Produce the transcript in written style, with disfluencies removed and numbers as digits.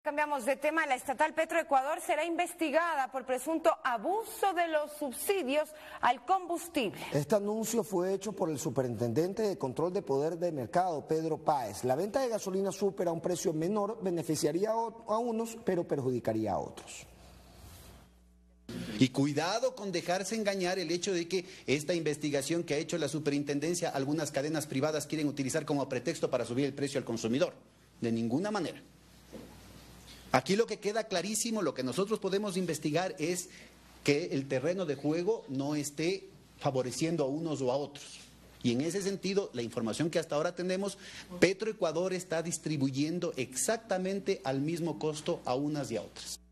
Cambiamos de tema. La estatal Petroecuador será investigada por presunto abuso de los subsidios al combustible. Este anuncio fue hecho por el superintendente de control de poder de mercado, Pedro Páez. La venta de gasolina súper a un precio menor beneficiaría a unos, pero perjudicaría a otros. Y cuidado con dejarse engañar el hecho de que esta investigación que ha hecho la superintendencia, algunas cadenas privadas quieren utilizar como pretexto para subir el precio al consumidor. De ninguna manera. Aquí lo que queda clarísimo, lo que nosotros podemos investigar es que el terreno de juego no esté favoreciendo a unos o a otros. Y en ese sentido, la información que hasta ahora tenemos, Petroecuador está distribuyendo exactamente al mismo costo a unas y a otras.